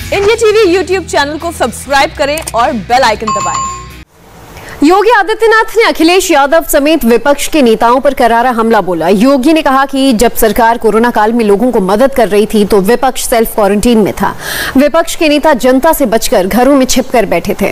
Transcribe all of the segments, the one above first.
India TV YouTube channel को subscribe करें और बेल आइकन दबाएं। योगी आदित्यनाथ ने अखिलेश यादव समेत विपक्ष के नेताओं पर करारा हमला बोला। योगी ने कहा कि जब सरकार कोरोना काल में लोगों को मदद कर रही थी तो विपक्ष सेल्फ क्वारंटीन में था। विपक्ष के नेता जनता से बचकर घरों में छिपकर बैठे थे।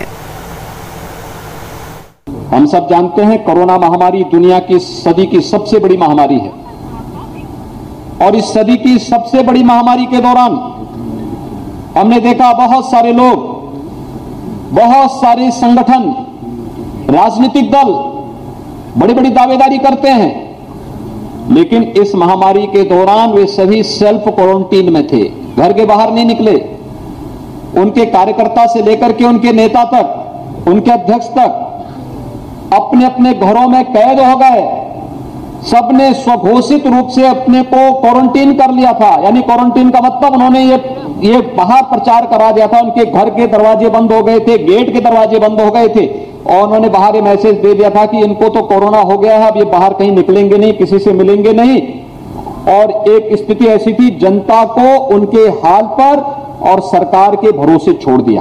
हम सब जानते हैं कोरोना महामारी दुनिया की सदी की सबसे बड़ी महामारी है और इस सदी की सबसे बड़ी महामारी के दौरान हमने देखा बहुत सारे लोग, बहुत सारे संगठन, राजनीतिक दल बड़ी बड़ी दावेदारी करते हैं, लेकिन इस महामारी के दौरान वे सभी सेल्फ क्वारंटीन में थे, घर के बाहर नहीं निकले। उनके कार्यकर्ता से लेकर के उनके नेता तक, उनके अध्यक्ष तक अपने अपने घरों में कैद हो गए। सबने स्वघोषित रूप से अपने को क्वारंटीन कर लिया था। यानी क्वारंटीन का मतलब उन्होंने ये बाहर प्रचार करा दिया था। उनके घर के दरवाजे बंद हो गए थे, गेट के दरवाजे बंद हो गए थे और उन्होंने बाहर ये मैसेज दे दिया था कि इनको तो कोरोना हो गया है, अब ये बाहर कहीं निकलेंगे नहीं, किसी से मिलेंगे नहीं। और एक स्थिति ऐसी थी, जनता को उनके हाल पर और सरकार के भरोसे छोड़ दिया।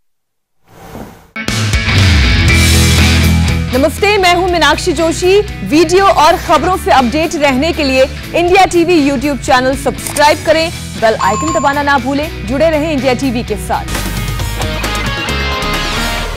नमस्ते, मैं हूं मीनाक्षी जोशी। वीडियो और खबरों से अपडेट रहने के लिए India TV YouTube channel subscribe करें, बेल आइकन दबाना ना भूलें। जुड़े रहें इंडिया टीवी के साथ।